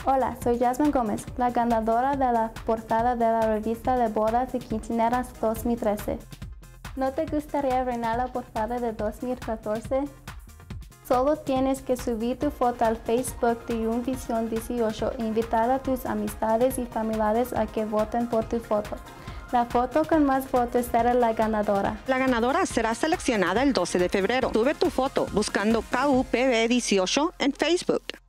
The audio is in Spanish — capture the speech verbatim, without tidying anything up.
Hola, soy Jasmine Gómez, la ganadora de la portada de la revista de bodas y quinceañeras dos mil trece. ¿No te gustaría reinar la portada de dos mil catorce? Solo tienes que subir tu foto al Facebook de Univision dieciocho e invitar a tus amistades y familiares a que voten por tu foto. La foto con más votos será la ganadora. La ganadora será seleccionada el doce de febrero. Sube tu foto buscando K U P B dieciocho en Facebook.